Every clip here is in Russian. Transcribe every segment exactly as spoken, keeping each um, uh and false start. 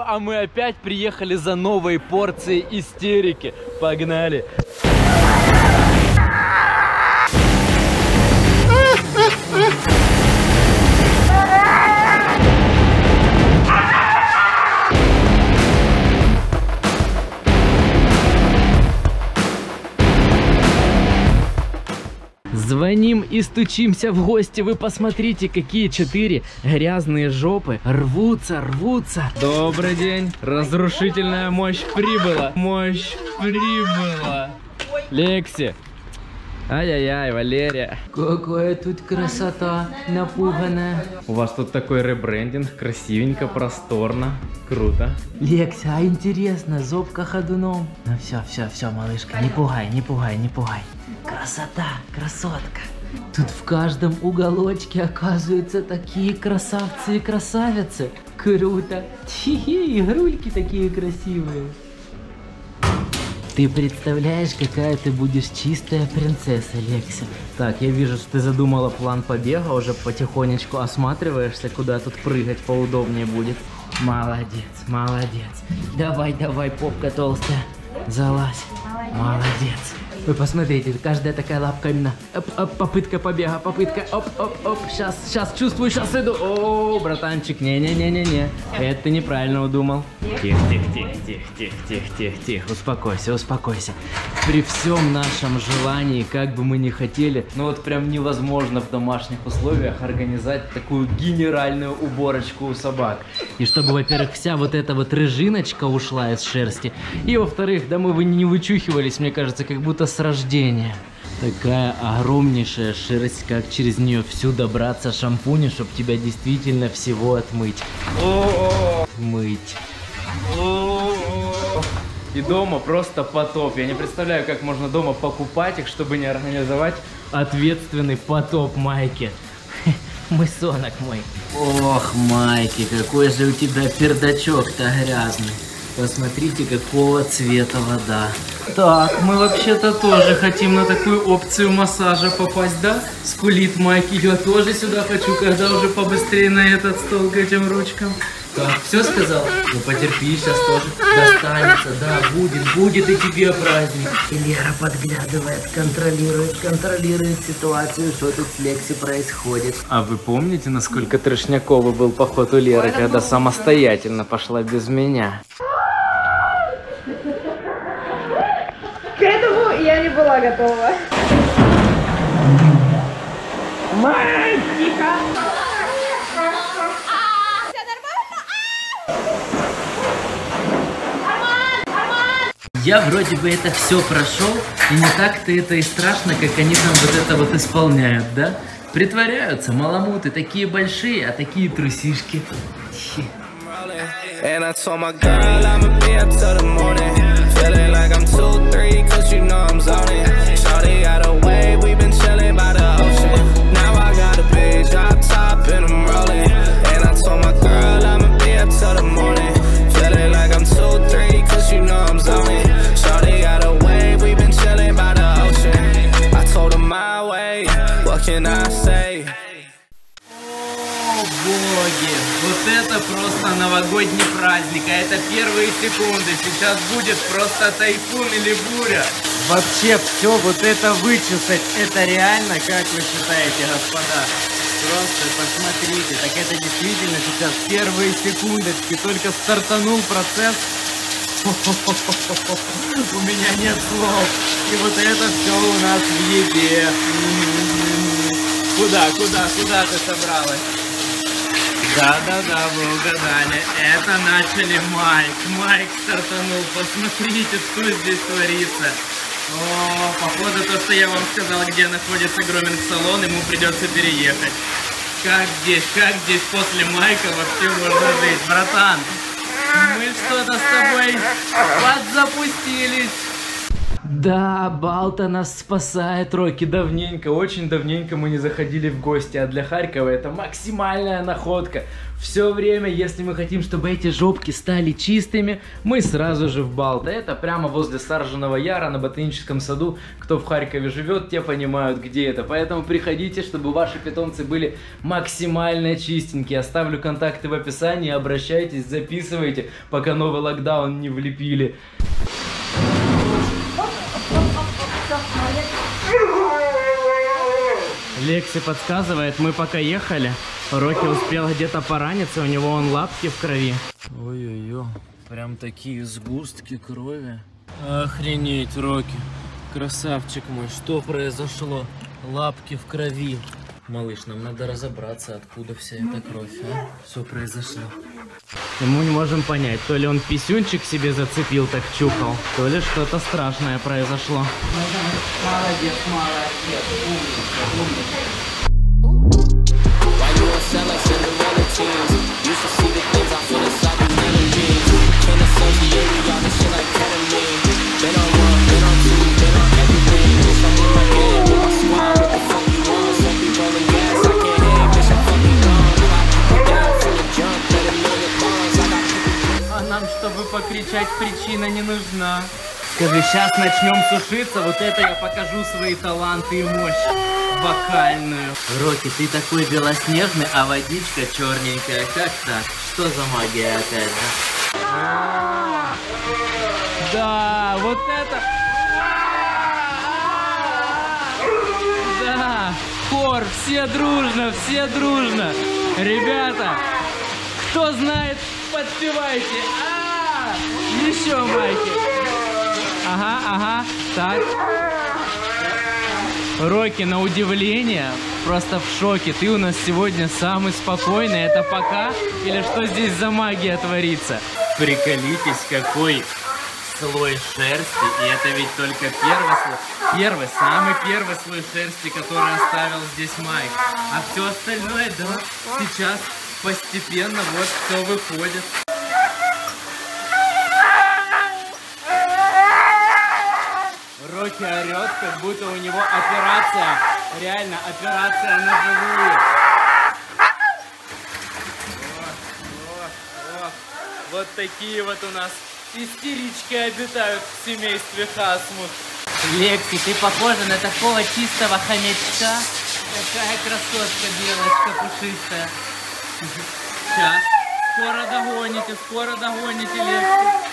а мы опять приехали за новой порцией истерики. Погнали! Звоним и стучимся в гости. Вы посмотрите, какие четыре грязные жопы рвутся, рвутся. Добрый день. Разрушительная мощь прибыла. Мощь прибыла. Лекси. Ай-яй-яй, Валерия. Какая тут красота напуганная. У вас тут такой ребрендинг. Красивенько, просторно. Круто. Лекся, а интересно, зобка ходуном. Ну все, все, все, малышка, не пугай, не пугай, не пугай. Красота, красотка. Тут в каждом уголочке оказываются такие красавцы и красавицы. Круто. Хи-хи, игрульки такие красивые. Ты представляешь, какая ты будешь чистая принцесса, Лекся. Так, я вижу, что ты задумала план побега, уже потихонечку осматриваешься, куда тут прыгать поудобнее будет. Молодец, молодец. Давай, давай, попка толстая. Залазь. Молодец. Вы посмотрите, каждая такая лапка именно. Оп, оп, попытка побега, попытка. Оп, оп, оп. Сейчас, сейчас чувствую, сейчас иду. О, братанчик, не-не-не-не-не. Это ты неправильно удумал. Тихо, тихо, тихо, тихо, тихо, тихо, тихо, тихо. Успокойся, успокойся. При всем нашем желании, как бы мы ни хотели, ну вот прям невозможно в домашних условиях организовать такую генеральную уборочку у собак. И чтобы, во-первых, вся вот эта вот рыжиночка ушла из шерсти. И, во-вторых, да мы вы не вычухивались, мне кажется, как будто с рождения. Такая огромнейшая шерсть, как через нее всю добраться шампунем, чтобы тебя действительно всего отмыть. Мыть. И дома просто потоп. Я не представляю, как можно дома покупать их, чтобы не организовать ответственный потоп майки. Мысонок мой. Ох, Майки, какой же у тебя пердачок-то грязный. Посмотрите, какого цвета вода. Так, мы вообще-то тоже хотим на такую опцию массажа попасть, да? Скулит Майки, я тоже сюда хочу, когда уже побыстрее на этот стол к этим ручкам. Так, все сказал? Ну потерпи, сейчас тоже достанется, да, будет, будет и тебе праздник. И Лера подглядывает, контролирует, контролирует ситуацию, что тут с Лекси происходит. А вы помните, насколько трешняковый был поход у Леры, когда самостоятельно пошла без меня? К этому я не была готова. Мальчика! Я вроде бы это все прошел, и не так-то это и страшно, как они там вот это вот исполняют, да? Притворяются, маламуты, такие большие, а такие трусишки. Вот это просто новогодний праздник, а это первые секунды. Сейчас будет просто тайфун или буря. Вообще все вот это вычесать, это реально, как вы считаете, господа? Просто посмотрите, так это действительно сейчас первые секундочки, только стартанул процесс. У меня нет слов. И вот это все у нас в еде. Куда, куда, куда ты собралась? Да-да-да, вы угадали. Это начали Майк. Майк стартанул. Посмотрите, что здесь творится. О, походу, то, что я вам сказал, где находится груминг-салон, ему придется переехать. Как здесь, как здесь после Майка вообще можно жить? Братан, мы что-то с тобой подзапустились. Да, Балта нас спасает, Рокки, давненько, очень давненько мы не заходили в гости, а для Харькова это максимальная находка. Все время, если мы хотим, чтобы эти жопки стали чистыми, мы сразу же в Балта. Это прямо возле Саржиного Яра на Ботаническом саду. Кто в Харькове живет, те понимают, где это. Поэтому приходите, чтобы ваши питомцы были максимально чистенькие. Оставлю контакты в описании, обращайтесь, записывайте, пока новый локдаун не влепили. Лекси подсказывает, мы пока ехали, Рокки успел где-то пораниться, у него он лапки в крови. Ой-ой-ой, прям такие сгустки крови. Охренеть, Рокки, красавчик мой, что произошло? Лапки в крови. Малыш, нам надо разобраться, откуда вся эта кровь, а? Что произошло? И мы не можем понять, то ли он писюнчик себе зацепил, так чухал, то ли что-то страшное произошло. Молодец, молодец, умница, умница. Чтобы покричать, причина не нужна. Скажи, сейчас начнем сушиться, вот это я покажу свои таланты и мощь вокальную. Рокки, ты такой белоснежный, а водичка черненькая. Как так? Что за магия опять же? Да, вот это... Да, хор, все дружно, все дружно. Ребята, кто знает, подпевайте. А, еще майки. Ага, ага. Так. Рокки, на удивление, просто в шоке. Ты у нас сегодня самый спокойный. Это пока? Или что здесь за магия творится? Приколитесь, какой слой шерсти. И это ведь только первый слой. Первый, самый первый слой шерсти, который оставил здесь Майк. А все остальное, да, сейчас постепенно вот все выходит. Рокки орет, как будто у него операция. Реально, операция на живую. Ох, ох, ох. Вот такие вот у нас истерички обитают в семействе Хасмут. Лекси, ты похожа на такого чистого хомячка. Какая красотка, белочка пушистая. Сейчас. Скоро догоните, скоро догоните, Лекси.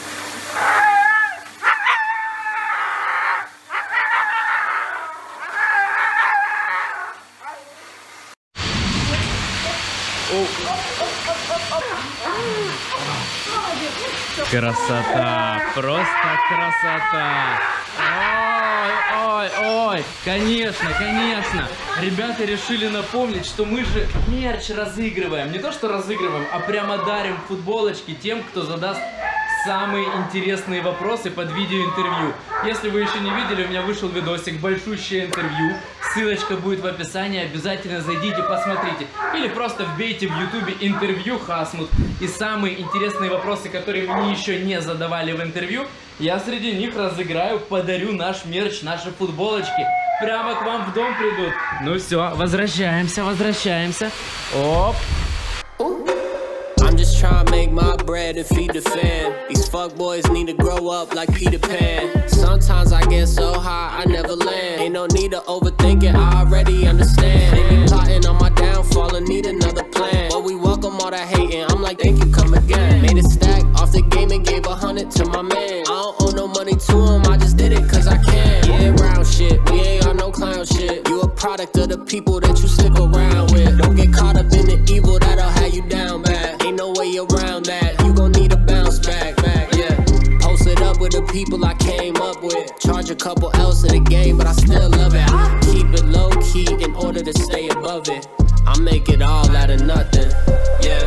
Красота, просто красота. Ой, ой, ой, конечно, конечно. Ребята решили напомнить, что мы же мерч разыгрываем. Не то, что разыгрываем, а прямо дарим футболочки тем, кто задаст самые интересные вопросы под видеоинтервью. Если вы еще не видели, у меня вышел видосик, большущее интервью. Ссылочка будет в описании, обязательно зайдите, посмотрите. Или просто вбейте в ютубе интервью Хасмут. И самые интересные вопросы, которые мне еще не задавали в интервью, я среди них разыграю, подарю наш мерч, наши футболочки. Прямо к вам в дом придут. Ну все, возвращаемся, возвращаемся. Оп. I'm just trying to make my bread and feed the fam. These fuck boys need to grow up like Peter Pan. Sometimes I get so high I never land. Ain't no need to overthink it, I already understand. They be plotting on my downfall and need another plan. But we welcome all that hating, I'm like thank you, come again. Made a stack off the game and gave a hundred to my man. I don't owe no money to him, I just did it cause I can. Yeah, round shit, we ain't on no clown shit. You a product of the people that you stick around with. Don't get caught up in the evil that'll have you down bad. Ain't no way around that, you gon' need a bounce back, back, yeah. Posted up with the people I came up with. Charge a couple else in the game, but I still love it. I keep it low key in order to stay above it. I make it all out of nothing, yeah.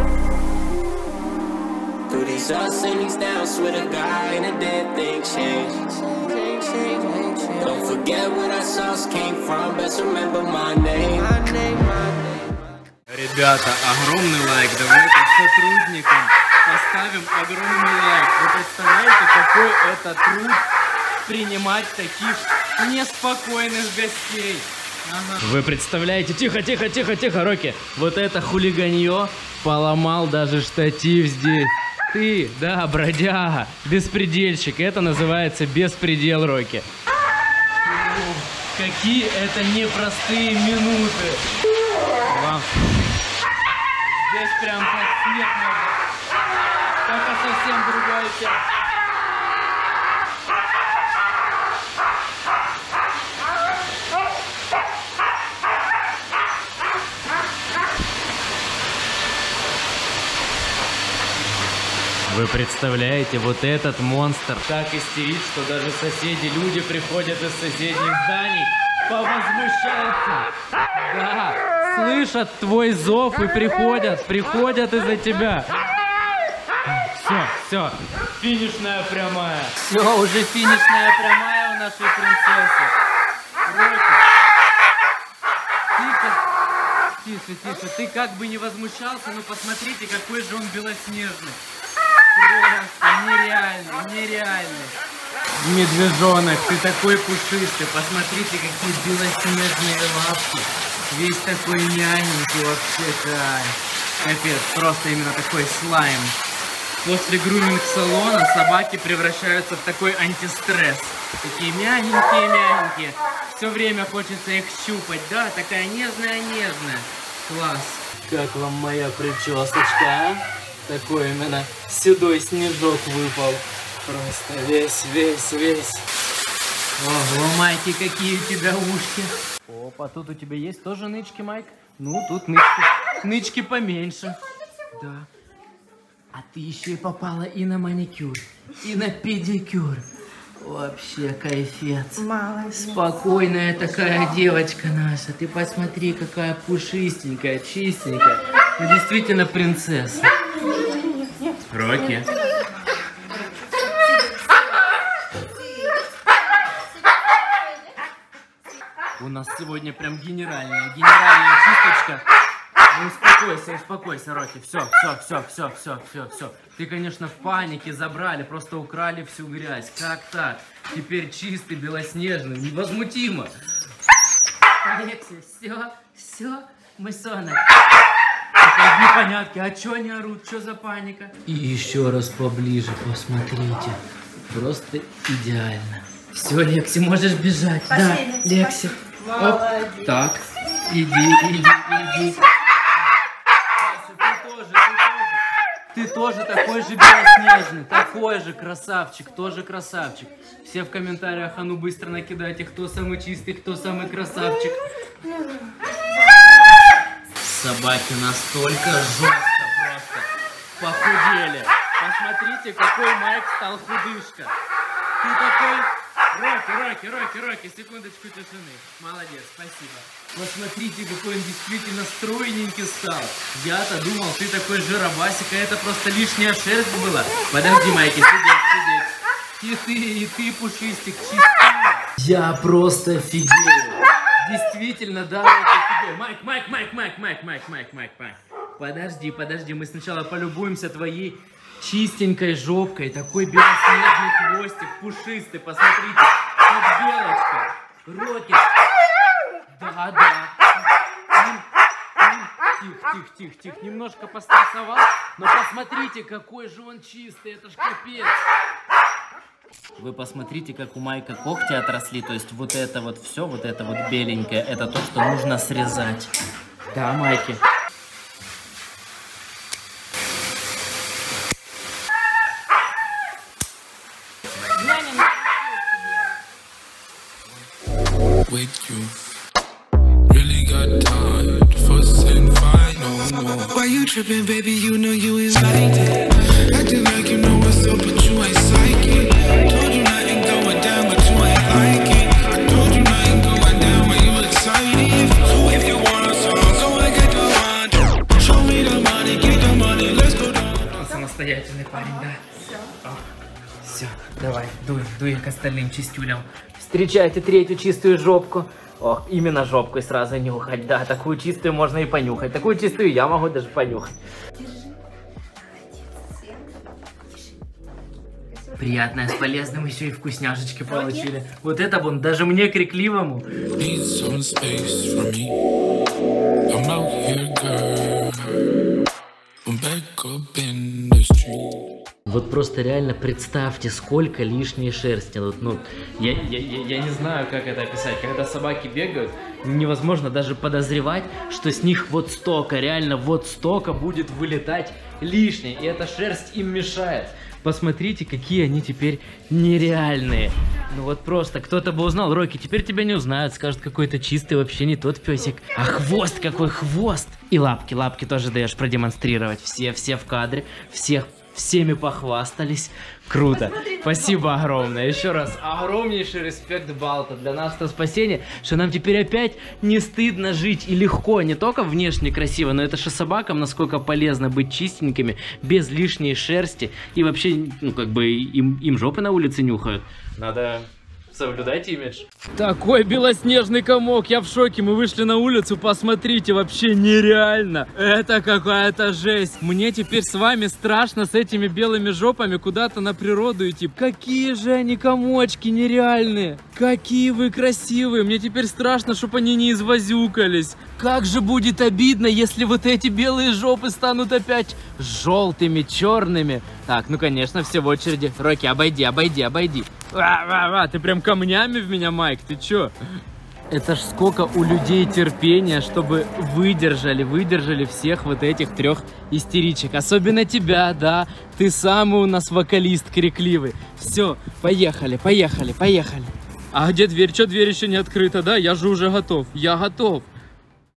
Through these ups and these downs, with a guy and a dead thing change. Don't forget where that sauce came from, best remember my name. Ребята, огромный лайк, давайте сотрудникам поставим огромный лайк. Вы представляете, какой это труд принимать таких неспокойных гостей. Ага. Вы представляете? Тихо, тихо, тихо, тихо, Рокки. Вот это хулиганье поломал даже штатив здесь. Ты, да, бродяга, беспредельщик. Это называется беспредел, Рокки. Какие это непростые минуты. Вам. Здесь прям как снег надо. Только совсем другая часть. Вы представляете, вот этот монстр так истерит, что даже соседи, люди приходят из соседних зданий, повозмущаются. Да, слышат твой зов и приходят, приходят из-за тебя. Все, все, финишная прямая. Все, уже финишная прямая у нашей принцессы. Рокки, ты как... Тише, тише, ты как бы не возмущался, но посмотрите, какой же он белоснежный. Просто нереальный, нереальный. Медвежонок, ты такой пушистый. Посмотрите, какие белоснежные лапки. Весь такой няненький вообще, кайф. Капец, просто именно такой слайм. После груминг-салона собаки превращаются в такой антистресс. Такие мягенькие-мягенькие. Все время хочется их щупать. Да, такая нежная-нежная. Класс. Как вам моя причесочка, а? Такой именно седой снежок выпал. Просто весь, весь, весь. Ого, Майки, какие у тебя ушки. Опа, тут у тебя есть тоже нычки, Майк? Ну, тут нычки, нычки поменьше. Да. А ты еще и попала и на маникюр, и на педикюр. Вообще кайфец. Молодец. Спокойная такая девочка наша. Ты посмотри, какая пушистенькая, чистенькая. Ну, действительно принцесса. Рокки. У нас сегодня прям генеральная, генеральная чисточка. Ну, успокойся, успокойся, Рокки. Все, все, все, все, все, все, все. Ты, конечно, в панике забрали, просто украли всю грязь. Как так? Теперь чистый, белоснежный, невозмутимо. Алексей, все, все, мой сонок. Непонятки, а чё они орут, что за паника? И еще раз поближе посмотрите. Просто идеально. Все, Лекси, можешь бежать. Пошли, да, Лекси. Оп. Так, иди, иди, иди. Ты тоже, ты тоже. Ты тоже такой же белоснежный, такой же красавчик, тоже красавчик. Все в комментариях, а ну быстро накидайте, кто самый чистый, кто самый красавчик. Собаки настолько жестко просто похудели. Посмотрите, какой Майк стал худышка. Ты такой... Рокки, Рокки, Рокки, Рокки, секундочку тишины. Молодец, спасибо. Посмотрите, какой он действительно стройненький стал. Я-то думал, ты такой жиробасик, а это просто лишняя шерсть была. Подожди, Майки, сидеть, сидеть. И ты, и ты, пушистик, чистый. Я просто офигею. Действительно, да, это тебе. Майк, Майк, Майк, Майк, Майк, Майк, Майк, Майк, Майк. Подожди, подожди, мы сначала полюбуемся твоей чистенькой жопкой. Такой белоснежный хвостик, пушистый, посмотрите, как белочка. Рокки. Да, да. Тихо, тихо, тихо, тихо. Немножко пострессовал, но посмотрите, какой же он чистый, это ж капец. Вы посмотрите, как у Майка когти отросли, то есть вот это вот все, вот это вот беленькое, это то, что нужно срезать. Да, Майки? Why you tripping, baby? You know you invited. Acting like you know what's up, but you ain't psychic. Told you nothing going down, but you ain't like it. I told you nothing going down when you excited. So if you want a song, go and get the one. Show me the money, get the money, let's go down. Он самостоятельный парень, да? Все, давай, дуй, дуй к остальным чистюлям. Встречайте третью чистую жопку. О, именно жопку и сразу нюхать, да, такую чистую можно и понюхать. Такую чистую я могу даже понюхать. Держи. Молодец, Свет. Тише. Приятное с полезным, еще и вкусняшечки получили. Вот это вон, даже мне крикливому. Need some space from me. I'm out here, girl. I'm back up in the street. Вот просто реально представьте, сколько лишней шерсти. Вот, ну, я, я, я, я не знаю, как это описать. Когда собаки бегают, невозможно даже подозревать, что с них вот столько, реально вот столько будет вылетать лишнее. И эта шерсть им мешает. Посмотрите, какие они теперь нереальные. Ну вот просто, кто-то бы узнал, Рокки, теперь тебя не узнают, скажут, какой то чистый, вообще не тот песик. А хвост, какой хвост! И лапки, лапки тоже даешь продемонстрировать. Все, все в кадре, всех, всеми похвастались. Круто. Спасибо огромное. Еще раз огромнейший респект Балта. Для нас это спасение, что нам теперь опять не стыдно жить и легко. Не только внешне красиво, но это же собакам насколько полезно быть чистенькими, без лишней шерсти. И вообще, ну как бы им, им жопы на улице нюхают. Надо соблюдать имидж. Такой белоснежный комок, я в шоке. Мы вышли на улицу, посмотрите, вообще нереально. Это какая-то жесть. Мне теперь с вами страшно с этими белыми жопами куда-то на природу идти. Какие же они комочки нереальные. Какие вы красивые. Мне теперь страшно, чтобы они не извозюкались. Как же будет обидно, если вот эти белые жопы станут опять желтыми, черными. Так, ну конечно, все в очереди. Рокки, обойди, обойди, обойди. Ва-ва-ва, ты прям камнями в меня, Майк, ты чё? Это ж сколько у людей терпения, чтобы выдержали, выдержали всех вот этих трех истеричек. Особенно тебя, да, ты самый у нас вокалист крикливый. Все, поехали, поехали, поехали. А где дверь? Чё дверь еще не открыта, да? Я же уже готов, я готов.